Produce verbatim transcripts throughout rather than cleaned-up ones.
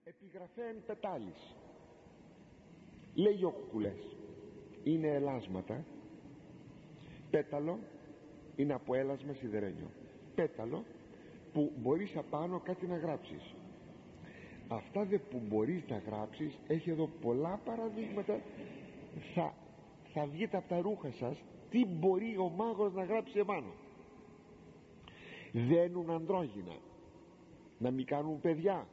Επιγραφέν πετάλης. Λέει ο Κουκουλές, είναι ελάσματα. Πέταλο είναι από έλασμα σιδερένιο. Πέταλο που μπορείς απάνω κάτι να γράψεις. Αυτά δε που μπορείς να γράψεις, έχει εδώ πολλά παραδείγματα. Θα, θα βγείτε από τα ρούχα σας τι μπορεί ο μάγος να γράψει επάνω. Δένουν ανδρόγυνα, να μην κάνουν παιδιά,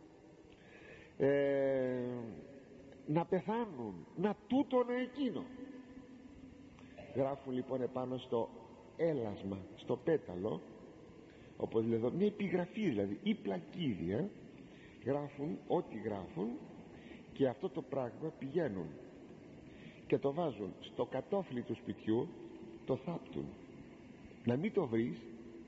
ε, να πεθάνουν, να τούτο να εκείνο. Γράφουν λοιπόν επάνω στο έλασμα, στο πέταλο, όπως λέω εδώ, μια επιγραφή δηλαδή, ή πλακίδια. Γράφουν ό,τι γράφουν και αυτό το πράγμα πηγαίνουν και το βάζουν στο κατόφλι του σπιτιού, το θάπτουν να μην το βρεις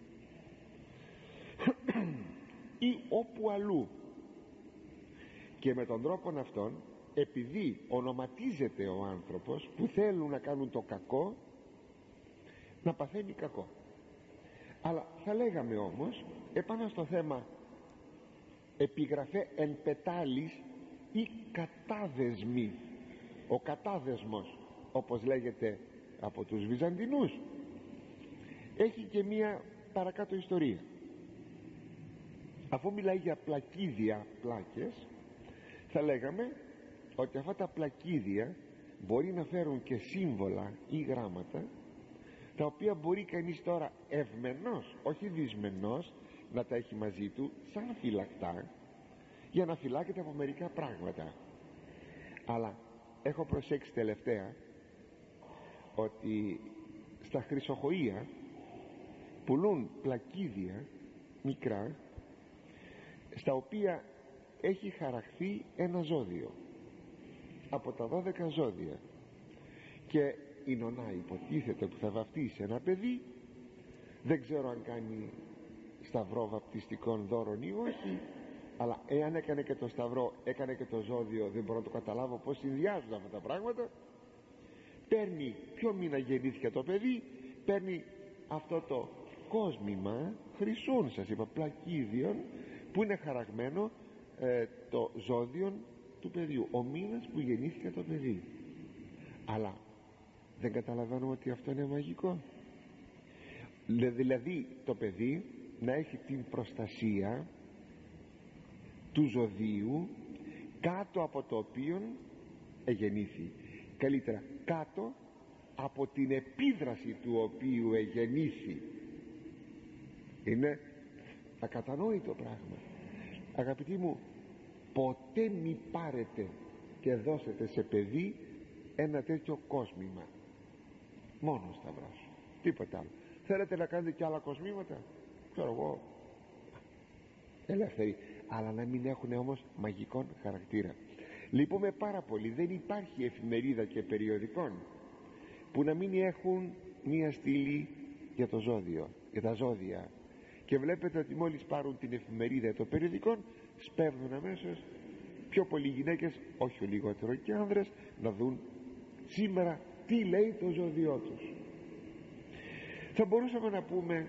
ή όπου αλλού, και με τον τρόπο αυτόν, επειδή ονοματίζεται ο άνθρωπος που θέλουν να κάνουν το κακό, να παθαίνει κακό. Αλλά θα λέγαμε όμως επάνω στο θέμα επιγραφέ εν πετάλης ή κατάδεσμοι. Ο κατάδεσμος, όπως λέγεται από τους Βυζαντινούς, έχει και μία παρακάτω ιστορία. Αφού μιλάει για πλακίδια, πλάκες, θα λέγαμε ότι αυτά τα πλακίδια μπορεί να φέρουν και σύμβολα ή γράμματα, τα οποία μπορεί κανείς τώρα ευμενός, όχι δυσμενός, να τα έχει μαζί του σαν φυλακτά, για να φυλάκεται από μερικά πράγματα. Αλλά έχω προσέξει τελευταία ότι στα χρυσοχοεία πουλούν πλακίδια μικρά, στα οποία έχει χαραχθεί ένα ζώδιο από τα δώδεκα ζώδια, και η νονά υποτίθεται που θα βαφτίσει ένα παιδί, δεν ξέρω αν κάνει σταυρό βαπτιστικών δώρων ή όχι, αλλά εάν έκανε και το σταυρό, έκανε και το ζώδιο, δεν μπορώ να το καταλάβω πως συνδυάζουν αυτά τα πράγματα. Παίρνει ποιο μήνα γεννήθηκε το παιδί, παίρνει αυτό το κόσμημα χρυσούν, σας είπα, πλακίδιων, που είναι χαραγμένο ε, το ζώδιο του παιδιού, ο μήνας που γεννήθηκε το παιδί. Αλλά δεν καταλαβαίνουμε ότι αυτό είναι μαγικό. Δηλαδή το παιδί να έχει την προστασία του ζωδίου κάτω από το οποίο εγεννήθη, καλύτερα κάτω από την επίδραση του οποίου εγεννήθη. Είναι ακατανόητο πράγμα. Αγαπητοί μου, ποτέ μη πάρετε και δώσετε σε παιδί ένα τέτοιο κόσμημα. Μόνο σταυρός, τίποτα άλλο. Θέλετε να κάνετε και άλλα κοσμήματα, ξέρω εγώ, ελεύθεροι, αλλά να μην έχουν όμως μαγικών χαρακτήρα. Λυπούμε πάρα πολύ, δεν υπάρχει εφημερίδα και περιοδικών που να μην έχουν μία στήλη για το ζώδιο, για τα ζώδια. Και βλέπετε ότι μόλις πάρουν την εφημερίδα των περιοδικών, σπέβδουν αμέσως πιο πολλοί γυναίκες, όχι ο λιγότερο και άνδρες, να δουν σήμερα τι λέει το ζώδιό τους. Θα μπορούσαμε να πούμε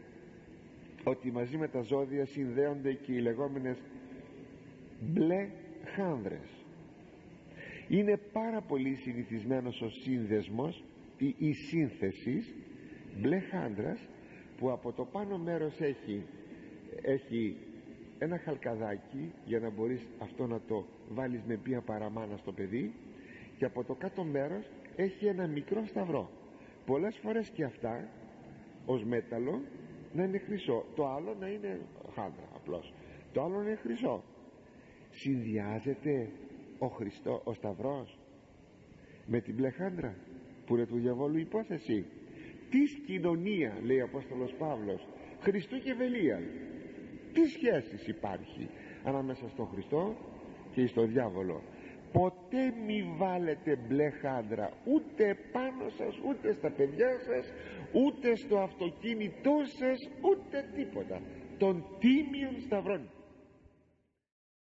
ότι μαζί με τα ζώδια συνδέονται και οι λεγόμενες μπλε χάνδρες. Είναι πάρα πολύ συνηθισμένος ο σύνδεσμος ή η σύνθεση μπλε χάνδρας, που από το πάνω μέρος έχει, έχει ένα χαλκαδάκι για να μπορείς αυτό να το βάλεις με μία παραμάνα στο παιδί, και από το κάτω μέρος έχει ένα μικρό σταυρό. Πολλές φορές και αυτά ως μέταλλο να είναι χρυσό, το άλλο να είναι χάντρα απλώς, το άλλο να είναι χρυσό. Συνδυάζεται ο, Χριστό, ο σταυρός με την μπλε χάντρα που είναι του διαβόλου υπόθεση. Τι κοινωνία, λέει ο Απόστολος Παύλος, Χριστού και Βελία, τι σχέσεις υπάρχει ανάμεσα στον Χριστό και στον διάβολο. Ποτέ μη βάλετε μπλε χάντρα ούτε πάνω σας, ούτε στα παιδιά σας, ούτε στο αυτοκίνητό σας, ούτε τίποτα, των τίμιων σταυρών.